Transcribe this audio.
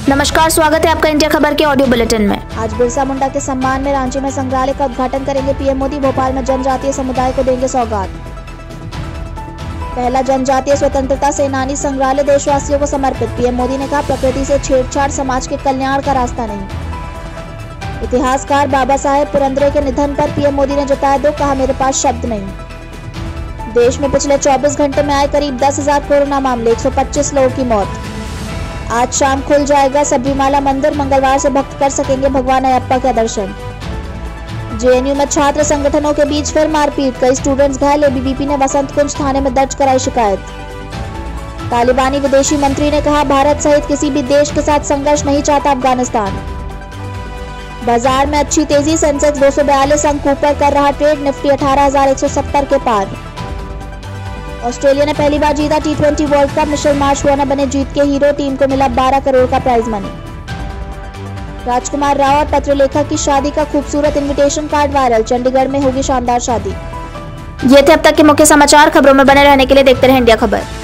नमस्कार, स्वागत है आपका इंडिया खबर के ऑडियो बुलेटिन में। आज बिरसा मुंडा के सम्मान में रांची में संग्रहालय का उद्घाटन करेंगे पीएम मोदी। भोपाल में जनजातीय समुदाय को देंगे सौगात। पहला जनजातीय स्वतंत्रता सेनानी संग्रहालय देशवासियों को समर्पित। पीएम मोदी ने कहा, प्रकृति से छेड़छाड़ समाज के कल्याण का रास्ता नहीं। इतिहासकार बाबा साहेब पुरंदरे के निधन पर पीएम मोदी ने जताया दुख, कहा मेरे पास शब्द नहीं। देश में पिछले 24 घंटे में आए करीब 10,000 कोरोना मामले, 125 लोगों की मौत। आज शाम खुल जाएगा सबरीमाला मंदिर, मंगलवार से भक्त कर सकेंगे भगवान अयप्पा का दर्शन। जेएनयू में छात्र संगठनों के बीच फिर मारपीट, कई स्टूडेंट्स घायल। एबीवीपी ने वसंत कुंज थाने में दर्ज कराई शिकायत। तालिबानी विदेशी मंत्री ने कहा, भारत सहित किसी भी देश के साथ संघर्ष नहीं चाहता अफगानिस्तान। बाजार में अच्छी तेजी, सेंसेक्स 242 अंक ऊपर कर रहा ट्रेड, निफ्टी 18,170 के पार। ऑस्ट्रेलिया ने पहली बार जीता T20 वर्ल्ड कप, मिशेल मार्शवाना बने जीत के हीरो, टीम को मिला 12 करोड़ का प्राइज मनी। राजकुमार राव और पत्रलेखा की शादी का खूबसूरत इनविटेशन कार्ड वायरल, चंडीगढ़ में होगी शानदार शादी। ये थे अब तक के मुख्य समाचार। खबरों में बने रहने के लिए देखते रहे इंडिया खबर।